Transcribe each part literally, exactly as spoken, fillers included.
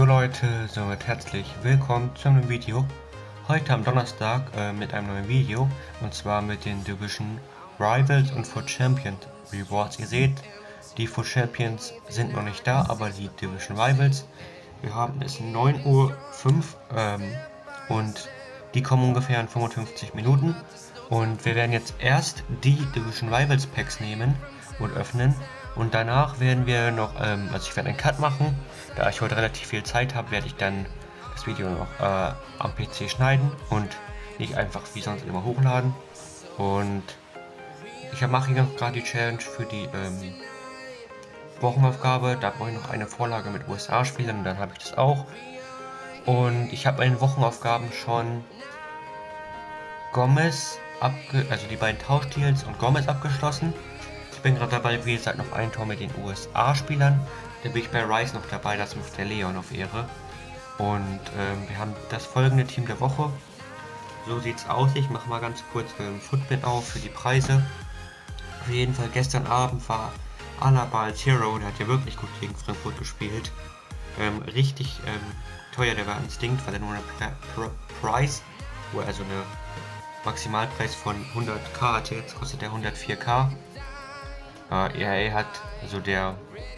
Leute, somit herzlich willkommen zu einem Video. Heute am Donnerstag äh, mit einem neuen Video, und zwar mit den Division Rivals und Foot Champions Rewards. Ihr seht, die Foot Champions sind noch nicht da, aber die Division Rivals, wir haben es neun Uhr fünf ähm, und die kommen ungefähr in fünfundfünfzig Minuten. Und wir werden jetzt erst die Division Rivals Packs nehmen und öffnen. Und danach werden wir noch, ähm, also ich werde einen Cut machen. Da ich heute relativ viel Zeit habe, werde ich dann das Video noch äh, am P C schneiden und nicht einfach wie sonst immer hochladen. Und ich mache hier gerade die Challenge für die ähm, Wochenaufgabe. Da brauche ich noch eine Vorlage mit U S A-Spielern und dann habe ich das auch. Und ich habe meine Wochenaufgaben schon Gomez, abge also die beiden Tauschdeals und Gomez abgeschlossen. Ich bin gerade dabei, wie gesagt, noch ein Tor mit den U S A-Spielern. Da bin ich bei Rice noch dabei, das macht der Leon auf Ehre. Und ähm, wir haben das folgende Team der Woche. So sieht's aus. Ich mache mal ganz kurz ähm, Footbin auf für die Preise. Auf jeden Fall gestern Abend war Alaba als Hero, der hat ja wirklich gut gegen Frankfurt gespielt. Ähm, richtig ähm, teuer, der war Instinct, weil er nur eine Price, also eine Maximalpreis von hunderttausend hatte, jetzt kostet der hundertviertausend. Äh, E A hat, also der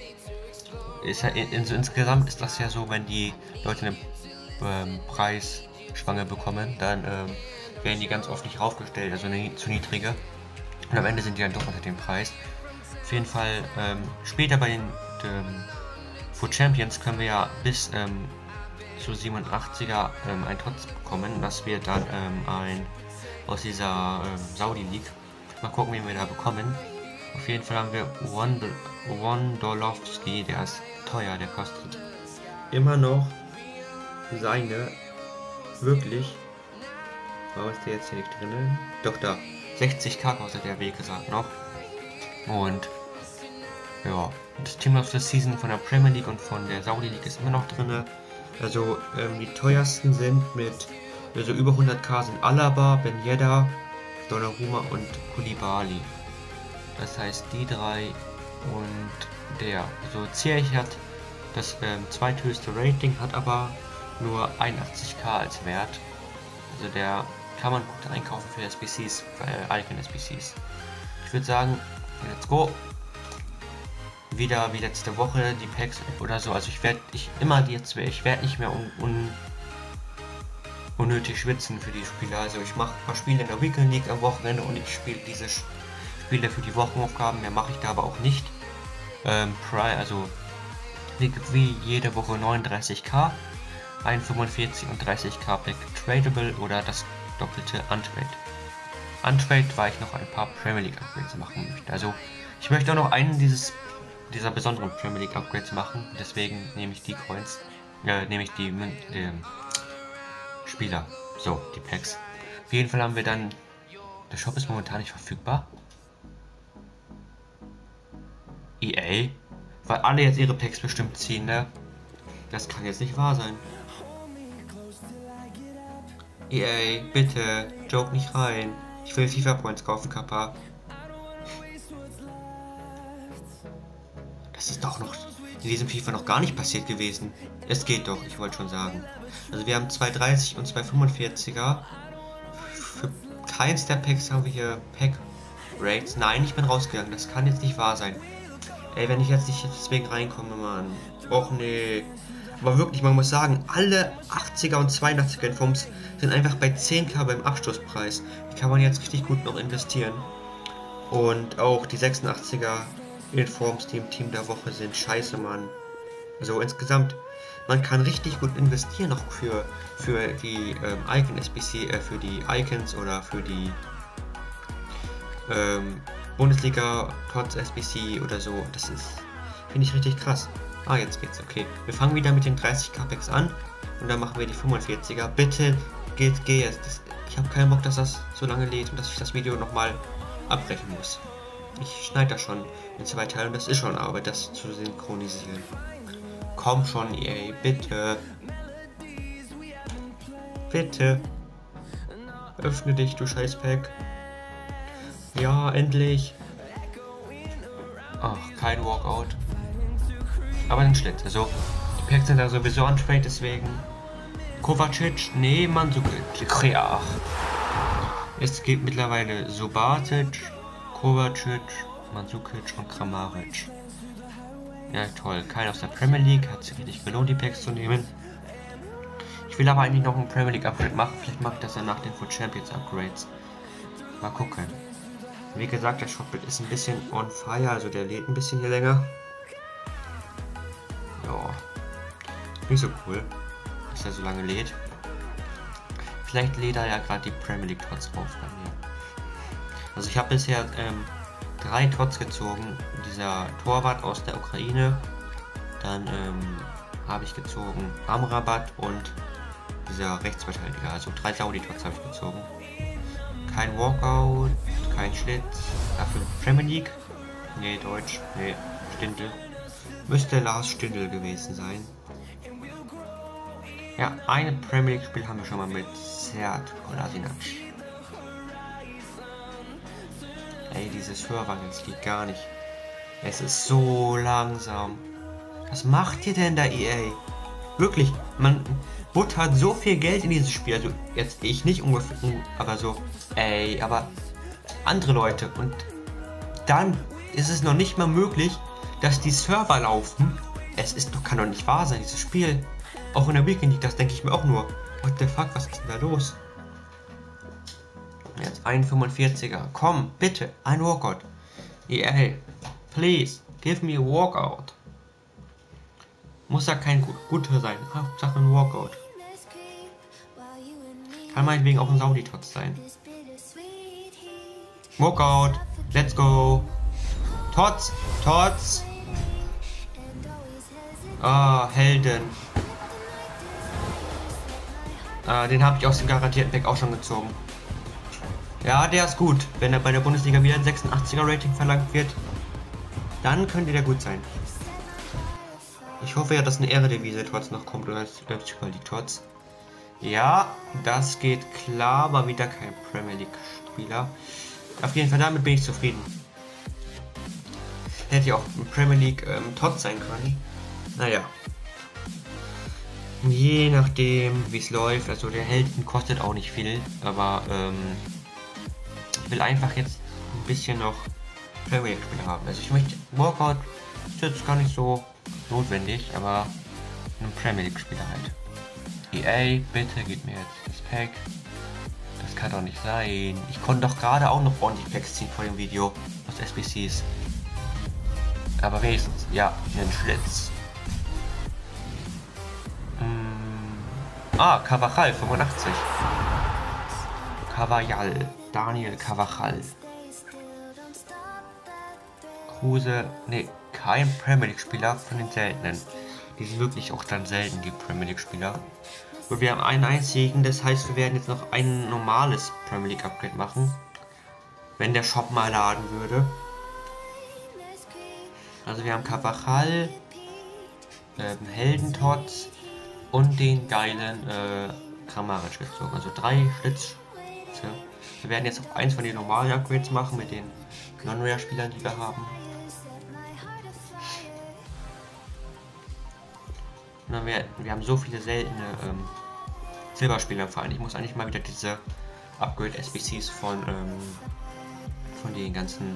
ist ja in, so insgesamt ist das ja so, wenn die Leute einen ähm, Preisspange bekommen, dann ähm, werden die ganz oft nicht raufgestellt, also eine zu niedrige. Und am Ende sind die dann doch unter dem Preis. Auf jeden Fall ähm, später bei den ähm, Foot Champions können wir ja bis ähm, zu siebenundachtziger ähm, ein Trotz bekommen, dass wir dann ähm, ein aus dieser ähm, Saudi League. Mal gucken, wen wir da bekommen. Auf jeden Fall haben wir Wondolowski, der ist teuer, der kostet immer noch seine, wirklich, warum ist der jetzt hier nicht drin? Doch da, sechzigtausend kostet der, wie gesagt, noch. Und ja, das Team of the Season von der Premier League und von der Saudi League ist immer noch drin. Also ähm, die teuersten sind mit, also über hunderttausend sind Alaba, Ben Yedder, Donnarumma und Koulibaly. Das heißt, die drei und der. So, Ziyech hat das ähm, zweithöchste Rating, hat aber nur einundachtzigtausend als Wert. Also der kann man gut einkaufen für S B Cs, für äh, Icon S B Cs. Ich würde sagen, let's go. Wieder wie letzte Woche die Packs oder so. Also ich werde ich immer die jetzt ich werde nicht mehr un, un, unnötig schwitzen für die Spieler. Also ich mache ein paar Spiele in der Weekend League am Wochenende und ich spiele diese Spiele für die Wochenaufgaben, mehr mache ich da aber auch nicht. Ähm, also wie, wie jede Woche neununddreißigtausend, ein fünfundvierzig und dreißigtausend Pack Tradable oder das doppelte Untrade. Untrade, weil ich noch ein paar Premier League Upgrades machen möchte. Also ich möchte auch noch einen dieses dieser besonderen Premier League Upgrades machen, deswegen nehme ich die Coins, äh, nehme ich die, die Spieler, so, die Packs. Auf jeden Fall haben wir dann, der Shop ist momentan nicht verfügbar. E A, weil alle jetzt ihre Packs bestimmt ziehen, ne? Das kann jetzt nicht wahr sein. E A, bitte, joke nicht rein. Ich will FIFA Points kaufen, Kappa. Das ist doch noch in diesem FIFA noch gar nicht passiert gewesen. Es geht doch, ich wollte schon sagen. Also wir haben zwei dreißig und zwei fünfundvierziger. Für keins der Packs haben wir hier Pack Rates. Nein, ich bin rausgegangen. Das kann jetzt nicht wahr sein. Ey, wenn ich jetzt nicht deswegen reinkomme, Mann. Och nee. Aber wirklich, man muss sagen, alle achtziger und zweiundachtziger Informs sind einfach bei zehntausend beim Abschlusspreis. Die kann man jetzt richtig gut noch investieren. Und auch die sechsundachtziger Informs, die im Team der Woche sind. Scheiße, Mann. So, insgesamt, man kann richtig gut investieren noch für, für die ähm, Icon S B C, äh, für die Icons oder für die ähm, Bundesliga Tots S B C oder so. Das ist, finde ich richtig krass. Ah, jetzt geht's, okay. Wir fangen wieder mit den dreißigtausend Packs an und dann machen wir die fünfundvierziger. Bitte, geht, geh jetzt. Das, ich habe keinen Bock, dass das so lange lädt und dass ich das Video nochmal abbrechen muss. Ich schneide das schon in zwei Teilen, das ist schon Arbeit, das zu synchronisieren. Komm schon, ey, bitte. Bitte. Öffne dich, du Scheißpack. Ja, endlich. Ach, kein Walkout. Aber ein Schlitt. Also, Packs sind da sowieso an Trade, deswegen. Kovacic, nee, Mandzukic, ja. Es gibt mittlerweile Subotic, Kovacic, Mandzukic und Kramaric. Ja, toll. Keiner aus der Premier League. Hat sich richtig gelohnt, die Packs zu nehmen. Ich will aber eigentlich noch ein Premier League Upgrade machen. Vielleicht mache ich das dann nach den Foot Champions Upgrades. Mal gucken. Wie gesagt, der Shopbild ist ein bisschen on fire, also der lädt ein bisschen hier länger. Ja. Nicht so cool, dass er so lange lädt. Vielleicht lädt er ja gerade die Premier League Tots auf bei mir. Also ich habe bisher ähm, drei Tots gezogen. Dieser Torwart aus der Ukraine. Dann ähm, habe ich gezogen Amrabat und dieser Rechtsverteidiger. Also drei Saudi-Tots habe ich gezogen. Kein Walkout, kein Schlitz. Dafür Premier League. Nee, Deutsch. Nee, Stindl. Müsste Lars Stindl gewesen sein. Ja, ein Premier League Spiel haben wir schon mal mit Serd Kolasinac. Ey, dieses Server jetzt geht gar nicht. Es ist so langsam. Was macht ihr denn da, E A? Wirklich, man buttert so viel Geld in dieses Spiel. Also jetzt ich nicht ungefähr, aber so, ey, aber andere Leute. Und dann ist es noch nicht mal möglich, dass die Server laufen. Es ist doch, kann doch nicht wahr sein, dieses Spiel. Auch in der Weekend League, das denke ich mir auch nur. What the fuck, was ist denn da los? Jetzt ein fünfundvierziger. Komm, bitte, ein Walkout. E A, please, give me a Walkout. Muss ja kein guter sein. Hauptsache ein Walkout. Kann meinetwegen auch ein Saudi-Tots sein. Walkout, let's go. Tots, Tots. Ah, Helden. Ah, den habe ich aus dem garantierten Pack auch schon gezogen. Ja, der ist gut. Wenn er bei der Bundesliga wieder ein sechsundachtziger Rating verlangt wird, dann könnte der gut sein. Ich hoffe ja, dass eine Ehredivise Tots noch kommt oder als Super League Tots. Ja, das geht klar, war wieder kein Premier League Spieler. Auf jeden Fall, damit bin ich zufrieden. Hätte ja auch ein Premier League ähm, Tots sein können. Naja. Je nachdem, wie es läuft. Also der Helden kostet auch nicht viel, aber ähm, ich will einfach jetzt ein bisschen noch Premier League Spieler haben. Also ich möchte Walkout ist jetzt gar nicht so notwendig, aber ein Premier League Spieler halt. E A, bitte gib mir jetzt das Pack. Das kann doch nicht sein. Ich konnte doch gerade auch noch ordentlich Packs ziehen vor dem Video aus S B Cs. Aber wenigstens, ja, einen Schlitz. Hm. Ah, Carvajal, fünfundachtzig. Carvajal, Daniel Carvajal. Kruse, ne, kein Premier League Spieler von den seltenen. Die sind wirklich auch dann selten, die Premier League Spieler. Und wir haben einen einzigen, das heißt, wir werden jetzt noch ein normales Premier League Upgrade machen. Wenn der Shop mal laden würde. Also wir haben Carvajal, ähm, Helden-Tots und den geilen äh, Kramaric gezogen. Also drei Schlitze. Wir werden jetzt auch eins von den normalen Upgrades machen mit den Non-Rare-Spielern, die wir haben. Und dann wir, wir haben so viele seltene ähm, Silberspieler im Verein. Ich muss eigentlich mal wieder diese Upgrade S B Cs von, ähm, von den ganzen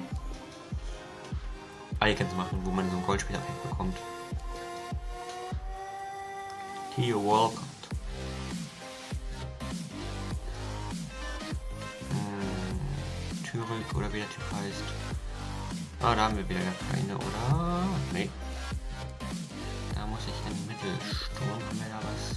Icons machen, wo man so einen Goldspieler bekommt. Theo Walcott. Hm, Thürig oder wie der Typ heißt. Ah, da haben wir wieder keine, oder? Nee. Da muss ich im Mittelsturm, haben wir da was?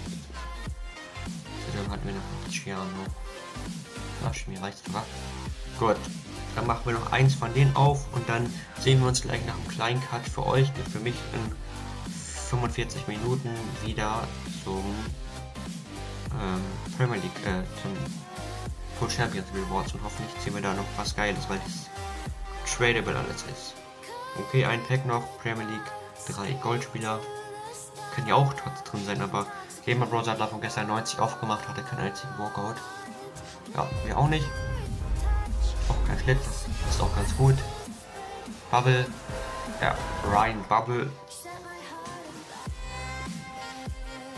Dann hatten wir noch Ciano. Ach, mir reicht's sogar. Gut. Dann machen wir noch eins von denen auf und dann sehen wir uns gleich nach einem kleinen Cut für euch, für mich in fünfundvierzig Minuten wieder zum ähm, Premier League, äh, zum Foot Champions Rewards und hoffentlich ziehen wir da noch was Geiles, weil das tradable alles ist. Okay, ein Pack noch, Premier League, drei Goldspieler. Können ja auch Tots drin sein, aber Gamer Browser hat davon gestern neunzig aufgemacht, hatte keinen einzigen Walkout. Ja, wir auch nicht. Auch kein Schlitz, das ist auch ganz gut. Bubble, ja, Ryan Bubble.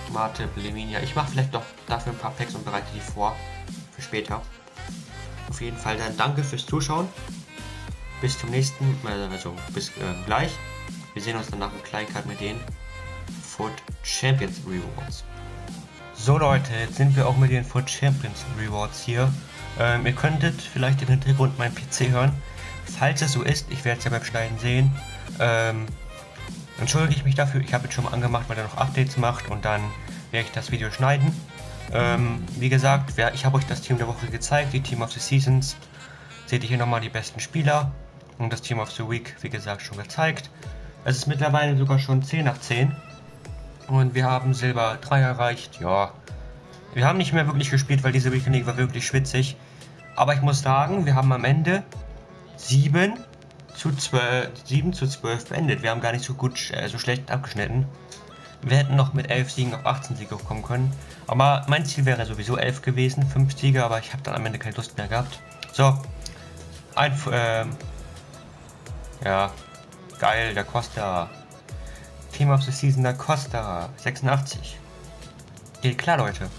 Mate, Bleminia. Ich mache vielleicht doch dafür ein paar Packs und bereite die vor. Für später. Auf jeden Fall dann danke fürs Zuschauen. Bis zum nächsten, also bis äh, gleich. Wir sehen uns dann nach dem Kleincut mit den Foot Champions Rewards. So Leute, jetzt sind wir auch mit den Foot Champions Rewards hier. Ähm, ihr könntet vielleicht im Hintergrund meinen P C hören. Falls es so ist, ich werde es ja beim Schneiden sehen. Ähm, entschuldige ich mich dafür, ich habe jetzt schon mal angemacht, weil er noch Updates macht und dann werde ich das Video schneiden. Ähm, wie gesagt, ich habe euch das Team der Woche gezeigt, die Team of the Seasons. Seht ihr hier nochmal die besten Spieler und das Team of the Week, wie gesagt, schon gezeigt. Es ist mittlerweile sogar schon zehn nach zehn und wir haben Silber drei erreicht, ja. Wir haben nicht mehr wirklich gespielt, weil diese Weekend League war wirklich schwitzig. Aber ich muss sagen, wir haben am Ende sieben zu zwölf beendet. Wir haben gar nicht so gut, äh, so schlecht abgeschnitten. Wir hätten noch mit elf Siegen auf achtzehn Siege kommen können. Aber mein Ziel wäre sowieso elf gewesen, fünf Siege, aber ich habe dann am Ende keine Lust mehr gehabt. So, ein, ähm, ja, geil, der Costa. Team of the Season, der Costa, sechsundachtzig. Geht klar, Leute.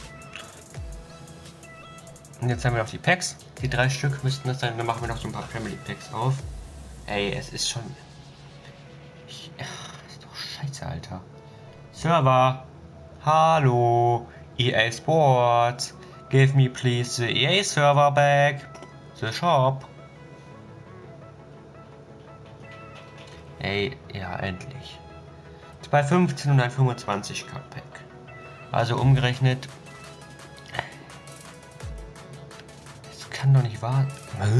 Und jetzt haben wir noch die Packs. Die drei Stück müssten das sein. Dann machen wir noch so ein paar Premier League Packs auf. Ey, es ist schon... Ich... Ach, das ist doch scheiße, Alter. Server. Hallo. E A Sports. Give me please the E A server back. The shop. Ey, ja, endlich. zwei fünfzehn und ein fünfundzwanzig K Pack. Also umgerechnet... Kann doch nicht wahr.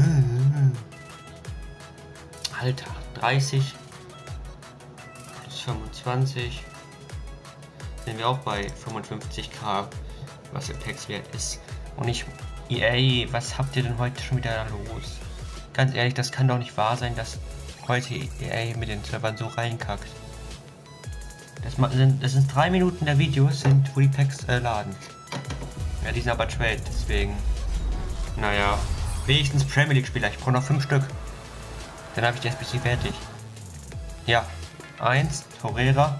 Alter, dreißig plus fünfundzwanzig. Sind wir auch bei fünfundfünfzig K, was der Packs wert ist. Und ich. E A, was habt ihr denn heute schon wieder los? Ganz ehrlich, das kann doch nicht wahr sein, dass heute E A mit den Servern so reinkackt. Das sind, das sind drei Minuten der Videos, sind, wo die Packs äh, laden. Ja, die sind aber Trade, deswegen. Naja, wenigstens Premier League Spieler. Ich brauche noch fünf Stück. Dann habe ich die S B C fertig. Ja, eins, Torreira.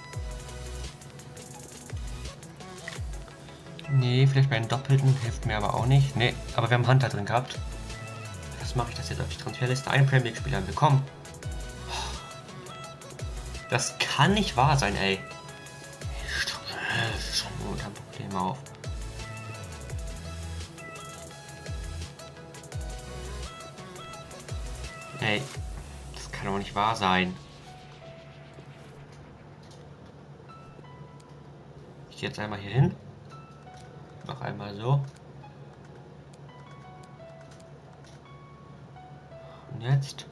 Nee, vielleicht bei einem Doppelten, hilft mir aber auch nicht. Nee, aber wir haben Hunter drin gehabt. Was mache ich das jetzt auf die Transferliste? Ein Premier League Spieler bekommen. Das kann nicht wahr sein, ey. Schon unter Probleme auf. Ey, das kann doch nicht wahr sein. Ich gehe jetzt einmal hier hin. Noch einmal so. Und jetzt.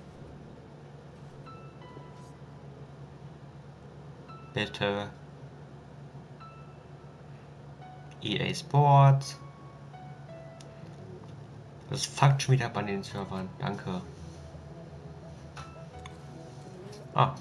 Bitte. E A Sports. Das fuckt schon wieder ab an den Servern. Danke. Ah.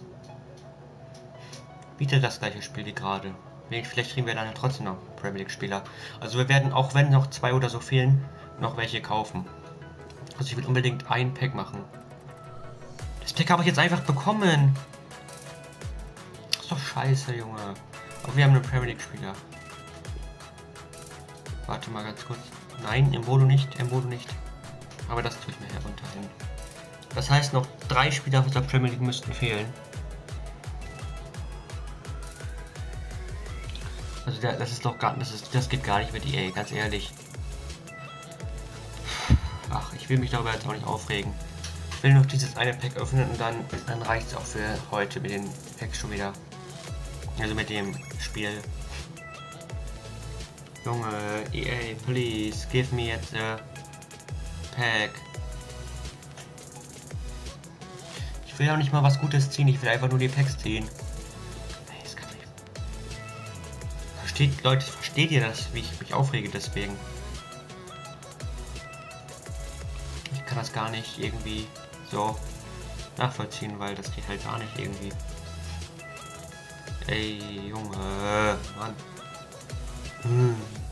Bietet das gleiche Spiel wie gerade. Vielleicht kriegen wir dann trotzdem noch Premier League Spieler. Also wir werden, auch wenn noch zwei oder so fehlen, noch welche kaufen. Also ich will unbedingt ein Pack machen. Das Pack habe ich jetzt einfach bekommen. Das ist doch scheiße, Junge. Aber wir haben einen Premier League Spieler. Warte mal ganz kurz. Nein, Embolo nicht, Embolo nicht. Aber das tue ich mir herunter hin. Das heißt, noch drei Spieler aus der Premier League müssten fehlen. Also das ist doch gar, das ist, das geht gar nicht mit E A, ganz ehrlich. Ach, ich will mich darüber jetzt auch nicht aufregen. Ich will noch dieses eine Pack öffnen und dann, dann reicht es auch für heute mit den Packs schon wieder. Also mit dem Spiel. Junge, E A, please, give me jetzt a Pack. Ich will ja nicht mal was Gutes ziehen, ich will einfach nur die Packs ziehen. Nee, das kann nicht. Versteht, Leute, versteht ihr das, wie ich mich aufrege deswegen? Ich kann das gar nicht irgendwie so nachvollziehen, weil das geht halt gar nicht irgendwie. Ey, Junge, Mann. Hm.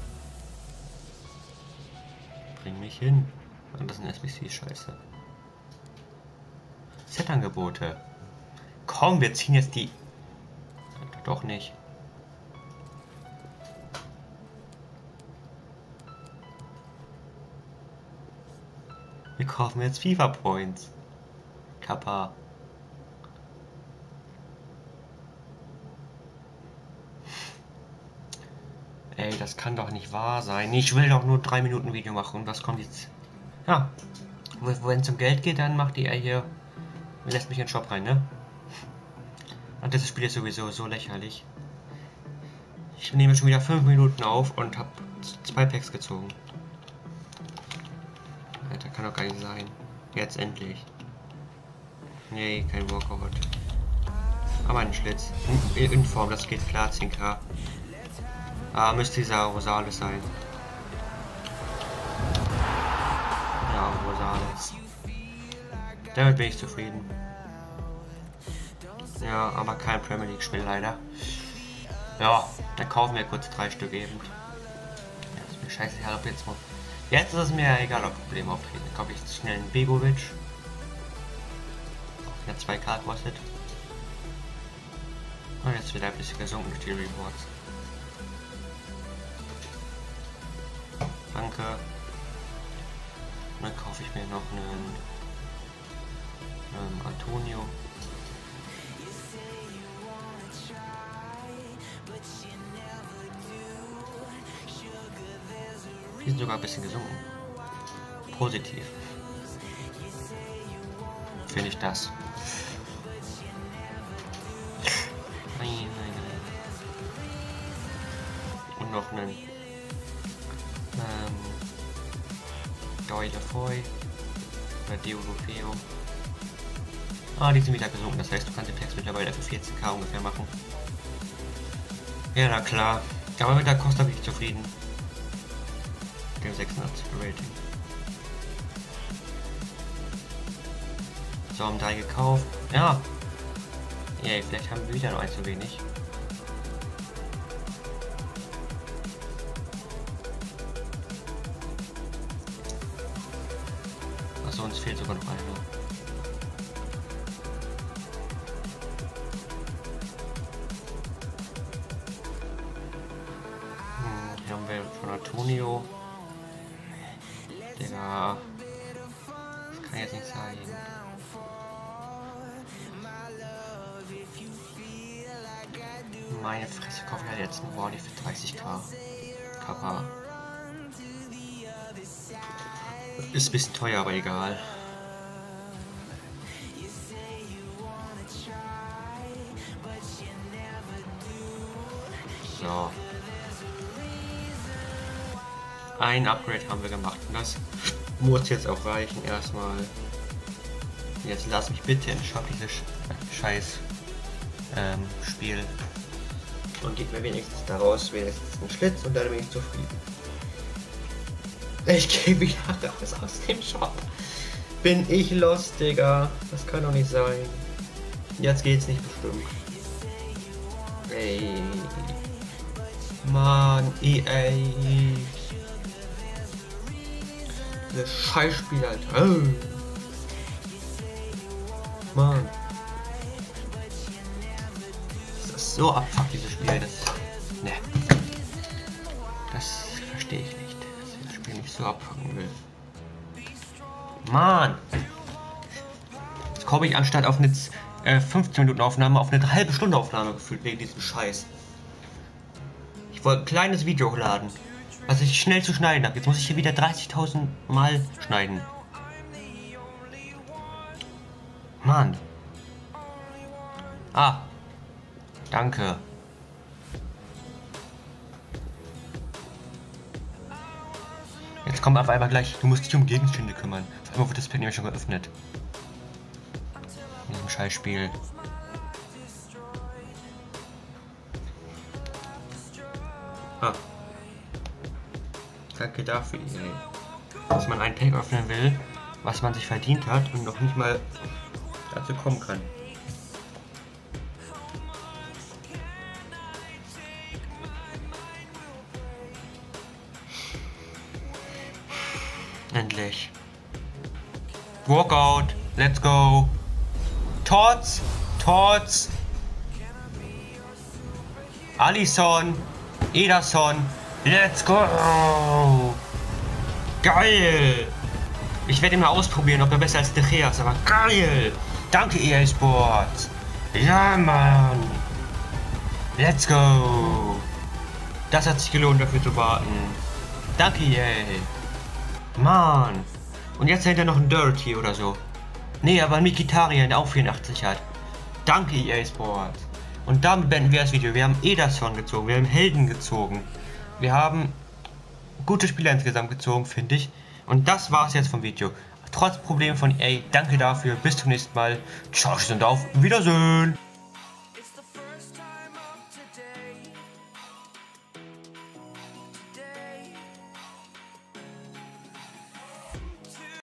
Bring mich hin. Und das sind S B C-Scheiße. Set-Angebote. Komm, wir ziehen jetzt die... Doch nicht. Wir kaufen jetzt FIFA Points. Kappa. Ey, das kann doch nicht wahr sein. Ich will doch nur drei Minuten Video machen. Und was kommt jetzt? Ja. Wenn es um Geld geht, dann macht die er hier. Lässt mich in den Shop rein, ne? Und das Spiel ist sowieso so lächerlich. Ich nehme schon wieder fünf Minuten auf und habe zwei Packs gezogen. Alter, kann doch gar nicht sein. Jetzt endlich. Nee, kein Walkout. Aber ein Schlitz. In, in Form, das geht klar, zehn K. Ah, müsste dieser Rosales sein. Ja, Rosales. Damit bin ich zufrieden. Ja, aber kein Premier League Spiel leider. Ja, dann kaufen wir kurz drei Stück eben. Ja, ist mir scheißegal, ob jetzt mal. Jetzt ist es mir egal, ob Probleme auftreten. Dann kaufe ich jetzt schnell einen Begovic. Der zwei K kostet. Und jetzt wird ein bisschen gesunken durch die Rewards. Danke. Und dann kaufe ich mir noch einen ähm, Antonio. Die sind sogar ein bisschen gesunken. Positiv. Finde ich das. Nein, nein, nein. Und noch einen ähm, Doyle Foy oder Deulofeo. Ah, die sind wieder gesunken. Das heißt, du kannst den Text mittlerweile für vierzehn K ungefähr machen. Ja, na klar. Aber mit der Costa bin ich zufrieden. Dem sechsundachtzig Rating. So, haben drei gekauft. Ja. Yay, vielleicht haben wir wieder noch ein zu wenig. Achso, uns fehlt sogar noch einer. Hm, hier haben wir von Antonio. Digga. Das kann jetzt nicht sein. Meine Fresse, kaufe ich halt jetzt einen Wardy für dreißig K. Kappa. Ist ein bisschen teuer, aber egal. So. Ein Upgrade haben wir gemacht und das muss jetzt auch reichen erstmal. Jetzt lass mich bitte in Shop dieses scheiß ähm, Spiel und gib mir wenigstens daraus wenigstens einen Schlitz und dann bin ich zufrieden. Ich gehe wieder raus aus dem Shop. Bin ich los, Digga. Das kann doch nicht sein. Jetzt geht's nicht bestimmt. Ey. Mann, E A. Dieses Scheißspiel, Alter. Oh. Mann. Das ist so abfuckt, dieses Spiel. Das. Ne. Das verstehe ich nicht. Dass ich das Spiel nicht so abfucken will. Mann. Jetzt komme ich anstatt auf eine äh, fünfzehn Minuten Aufnahme auf eine halbe Stunde Aufnahme gefühlt wegen diesem Scheiß. Ich wollte ein kleines Video hochladen, was ich schnell zu schneiden habe. Jetzt muss ich hier wieder dreißigtausend Mal schneiden. Mann. Ah. Danke. Jetzt kommt auf einmal gleich, du musst dich um Gegenstände kümmern. Auf einmal wird das Pen nämlich schon geöffnet. In diesem Scheißspiel. Ah. Danke dafür, ey. Dass man ein Pack öffnen will, was man sich verdient hat und noch nicht mal dazu kommen kann. Endlich. Walkout. Let's go. Tots. Tots. Alisson. Ederson. Let's go. Geil. Ich Ich werde ihn mal ausprobieren, ob er besser als De Gea ist, aber geil! Danke E A Sports! Ja, Mann! Let's go! Das hat sich gelohnt, dafür zu warten. Danke, E A! Mann! Und jetzt hinter noch ein Dirty oder so. Nee, aber ein Mkhitaryan, der auch vierundachtzig hat. Danke, E A Sports! Und damit beenden wir das Video. Wir haben Ederson gezogen, wir haben Helden gezogen. Wir haben gute Spieler insgesamt gezogen, finde ich. Und das war's jetzt vom Video. Trotz Problemen von E A, danke dafür, bis zum nächsten Mal. Ciao und auf Wiedersehen!